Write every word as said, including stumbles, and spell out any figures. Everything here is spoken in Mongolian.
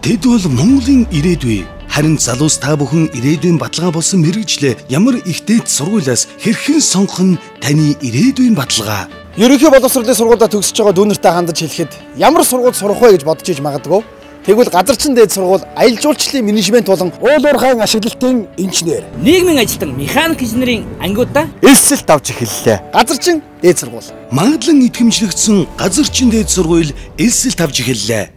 Тэд бол Монголын ирээдүй. Харин залуус та бүхэн ирээдүйн баталгаа болсон мэрэгчлээ ямар их дээд сургуулиас хэрхэн сонгох нь таны ирээдүйн баталгаа. Ерөнхий боловсролын сургуульд төгсөж байгаа дүүнертэй хандаж хэлэхэд ямар сургууль сурах вэ гэж бодож иж магадгүй. Тэгвэл Gazarchin дээд сургууль аялал жуулчлалын менежмент болон уул уурхайн ашиглалтын инженер, нийгмийн ажилтан механик инженерийн ангиудаа эсэлт авч эхэллээ. Gazarchin дээд сургууль. Магадлан идэвхжлэгдсэн Gazarchin дээд сургууль эсэлт авч эхэллээ.